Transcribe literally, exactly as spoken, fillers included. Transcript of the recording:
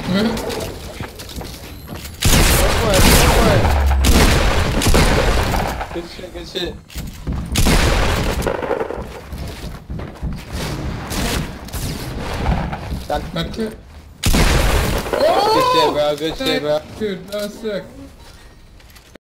for it, go for it. Good shit, good shit. Done. Back it. Good shit, bro, good shit, bro. Dude, that was sick.